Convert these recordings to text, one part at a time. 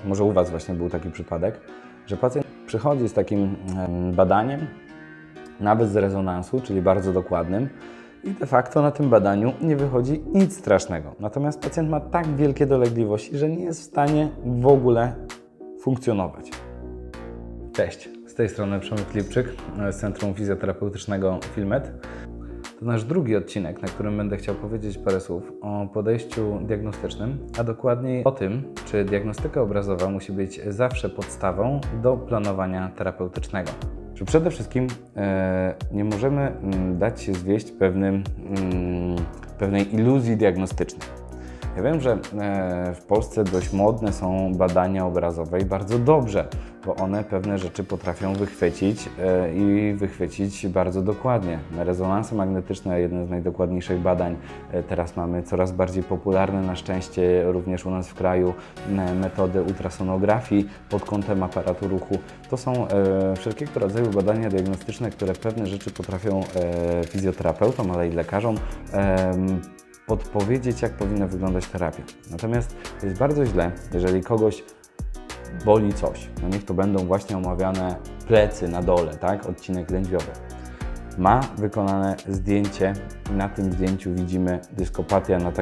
może u Was właśnie był taki przypadek, że pacjent przychodzi z takim badaniem, nawet z rezonansu, czyli bardzo dokładnym, i de facto na tym badaniu nie wychodzi nic strasznego. Natomiast pacjent ma tak wielkie dolegliwości, że nie jest w stanie w ogóle funkcjonować. Cześć, z tej strony Przemysł Lipczyk z Centrum Fizjoterapeutycznego Filmed. To nasz drugi odcinek, na którym będę chciał powiedzieć parę słów o podejściu diagnostycznym, a dokładniej o tym, czy diagnostyka obrazowa musi być zawsze podstawą do planowania terapeutycznego. Że przede wszystkim nie możemy dać się zwieść pewnej iluzji diagnostycznej. Ja wiem, że w Polsce dość modne są badania obrazowe i bardzo dobrze, bo one pewne rzeczy potrafią wychwycić i wychwycić bardzo dokładnie. Rezonanse magnetyczne, jeden z najdokładniejszych badań. Teraz mamy coraz bardziej popularne, na szczęście również u nas w kraju, metody ultrasonografii pod kątem aparatu ruchu. To są wszelkiego rodzaju badania diagnostyczne, które pewne rzeczy potrafią fizjoterapeutom, ale i lekarzom podpowiedzieć, jak powinna wyglądać terapia. Natomiast jest bardzo źle, jeżeli kogoś boli coś. No niech to będą właśnie omawiane plecy na dole, tak? Odcinek lędźwiowy. Ma wykonane zdjęcie i na tym zdjęciu widzimy dyskopatia na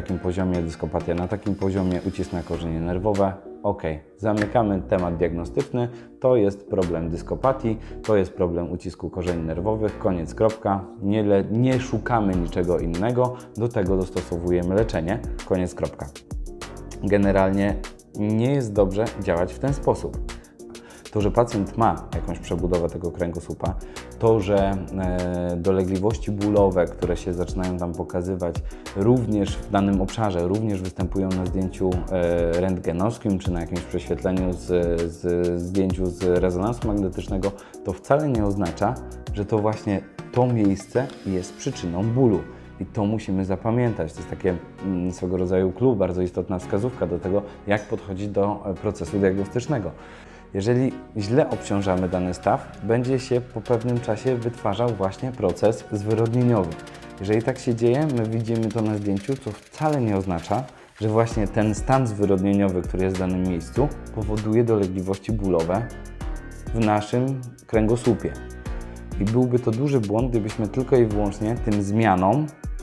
takim poziomie, ucisk na korzenie nerwowe. Ok, zamykamy temat diagnostyczny, to jest problem dyskopatii, to jest problem ucisku korzeni nerwowych, koniec, kropka, nie szukamy niczego innego, do tego dostosowujemy leczenie, koniec, kropka. Generalnie nie jest dobrze działać w ten sposób. To, że pacjent ma jakąś przebudowę tego kręgosłupa, to, że dolegliwości bólowe, które się zaczynają tam pokazywać również w danym obszarze, również występują na zdjęciu rentgenowskim, czy na jakimś prześwietleniu zdjęciu z rezonansu magnetycznego, to wcale nie oznacza, że to właśnie to miejsce jest przyczyną bólu. I to musimy zapamiętać. To jest takie swego rodzaju clue, bardzo istotna wskazówka do tego, jak podchodzić do procesu diagnostycznego. Jeżeli źle obciążamy dany staw, będzie się po pewnym czasie wytwarzał właśnie proces zwyrodnieniowy. Jeżeli tak się dzieje, my widzimy to na zdjęciu, co wcale nie oznacza, że właśnie ten stan zwyrodnieniowy, który jest w danym miejscu, powoduje dolegliwości bólowe w naszym kręgosłupie. I byłby to duży błąd, gdybyśmy tylko i wyłącznie tym zmianom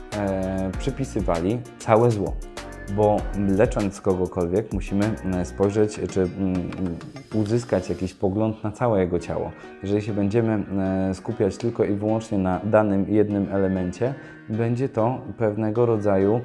przypisywali całe zło. Bo lecząc kogokolwiek musimy spojrzeć, czy uzyskać jakiś pogląd na całe jego ciało. Jeżeli się będziemy skupiać tylko i wyłącznie na danym jednym elemencie, będzie to pewnego rodzaju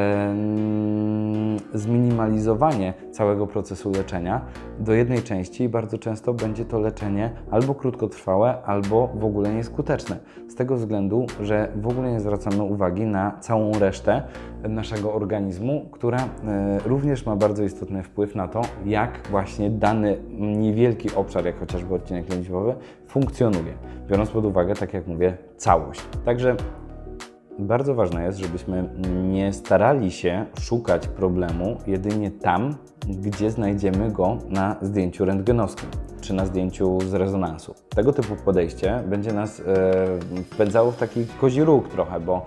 zminimalizowanie całego procesu leczenia do jednej części i bardzo często będzie to leczenie albo krótkotrwałe, albo w ogóle nieskuteczne. Z tego względu, że w ogóle nie zwracamy uwagi na całą resztę naszego organizmu, która również ma bardzo istotny wpływ na to, jak właśnie dany niewielki obszar, jak chociażby odcinek lędźwiowy, funkcjonuje, biorąc pod uwagę, tak jak mówię, całość. Także bardzo ważne jest, żebyśmy nie starali się szukać problemu jedynie tam, gdzie znajdziemy go na zdjęciu rentgenowskim czy na zdjęciu z rezonansu. Tego typu podejście będzie nas wpędzało w taki kozi róg trochę, bo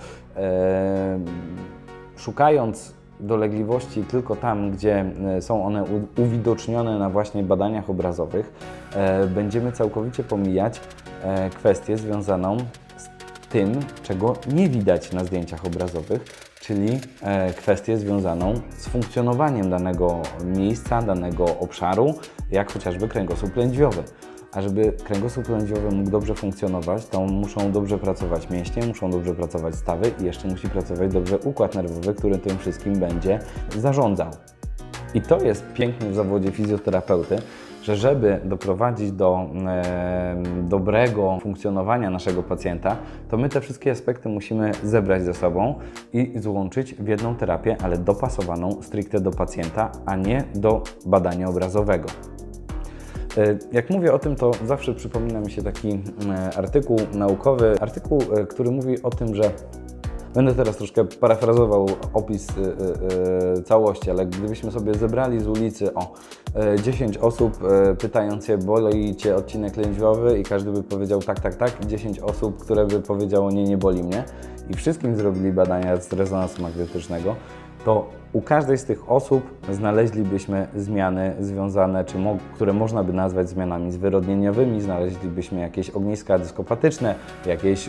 szukając dolegliwości tylko tam, gdzie są one uwidocznione na właśnie badaniach obrazowych, będziemy całkowicie pomijać kwestię związaną z tym, czego nie widać na zdjęciach obrazowych, czyli kwestię związaną z funkcjonowaniem danego miejsca, danego obszaru, jak chociażby kręgosłup lędźwiowy. A żeby kręgosłup lędźwiowy mógł dobrze funkcjonować, to muszą dobrze pracować mięśnie, muszą dobrze pracować stawy i jeszcze musi pracować dobrze układ nerwowy, który tym wszystkim będzie zarządzał. I to jest piękne w zawodzie fizjoterapeuty, że żeby doprowadzić do dobrego funkcjonowania naszego pacjenta, to my te wszystkie aspekty musimy zebrać ze sobą i złączyć w jedną terapię, ale dopasowaną stricte do pacjenta, a nie do badania obrazowego. Jak mówię o tym, to zawsze przypomina mi się taki artykuł naukowy, który mówi o tym, że będę teraz troszkę parafrazował opis całości, ale gdybyśmy sobie zebrali z ulicy 10 osób, pytając się, boli Cię odcinek lędźwiowy, i każdy by powiedział tak, tak, tak, i 10 osób, które by powiedziało nie, nie boli mnie, i wszystkim zrobili badania z rezonansu magnetycznego, to u każdej z tych osób znaleźlibyśmy zmiany związane, które można by nazwać zmianami zwyrodnieniowymi, znaleźlibyśmy jakieś ogniska dyskopatyczne, jakieś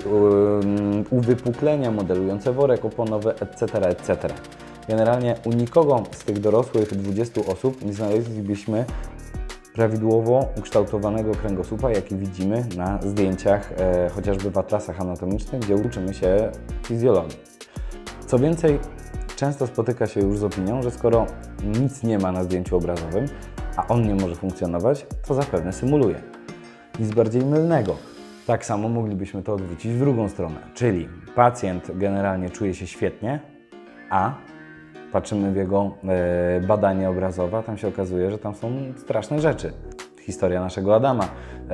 uwypuklenia modelujące worek oponowy, etc., etc. Generalnie u nikogo z tych dorosłych 20 osób nie znaleźlibyśmy prawidłowo ukształtowanego kręgosłupa, jaki widzimy na zdjęciach chociażby w atlasach anatomicznych, gdzie uczymy się fizjologii. Co więcej, często spotyka się już z opinią, że skoro nic nie ma na zdjęciu obrazowym, a on nie może funkcjonować, to zapewne symuluje. Nic bardziej mylnego. Tak samo moglibyśmy to odwrócić w drugą stronę, czyli pacjent generalnie czuje się świetnie, a patrzymy w jego badanie obrazowe, a tam się okazuje, że tam są straszne rzeczy. Historia naszego Adama,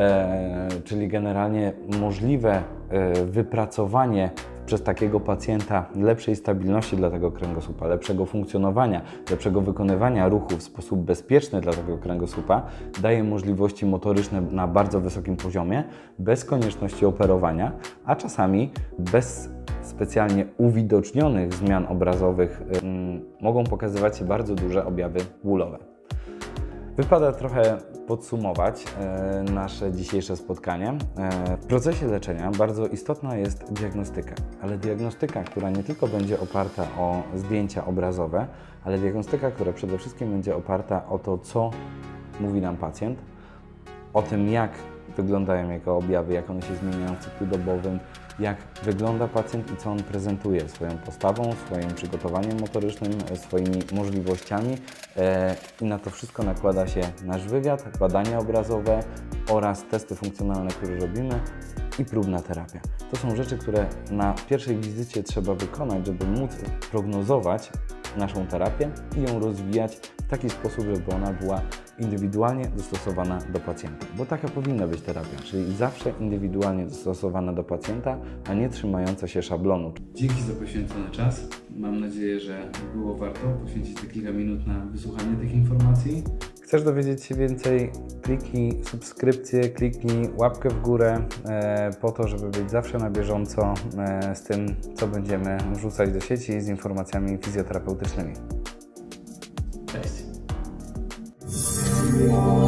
czyli generalnie możliwe wypracowanie przez takiego pacjenta lepszej stabilności dla tego kręgosłupa, lepszego funkcjonowania, lepszego wykonywania ruchu w sposób bezpieczny dla tego kręgosłupa, daje możliwości motoryczne na bardzo wysokim poziomie, bez konieczności operowania, a czasami bez specjalnie uwidocznionych zmian obrazowych mogą pokazywać się bardzo duże objawy bólowe. Wypada trochę podsumować nasze dzisiejsze spotkanie. W procesie leczenia bardzo istotna jest diagnostyka, ale diagnostyka, która nie tylko będzie oparta o zdjęcia obrazowe, ale diagnostyka, która przede wszystkim będzie oparta o to, co mówi nam pacjent, o tym, jak wyglądają jego objawy, jak one się zmieniają w cyklu dobowym, jak wygląda pacjent i co on prezentuje swoją postawą, swoim przygotowaniem motorycznym, swoimi możliwościami i na to wszystko nakłada się nasz wywiad, badania obrazowe oraz testy funkcjonalne, które robimy i próbna terapia. To są rzeczy, które na pierwszej wizycie trzeba wykonać, żeby móc prognozować naszą terapię i ją rozwijać w taki sposób, żeby ona była indywidualnie dostosowana do pacjenta. Bo taka powinna być terapia, czyli zawsze indywidualnie dostosowana do pacjenta, a nie trzymająca się szablonu. Dzięki za poświęcony czas. Mam nadzieję, że było warto poświęcić te kilka minut na wysłuchanie tych informacji. Chcesz dowiedzieć się więcej? Kliknij subskrypcję, kliknij łapkę w górę po to, żeby być zawsze na bieżąco z tym, co będziemy wrzucać do sieci z informacjami fizjoterapeutycznymi. Cześć!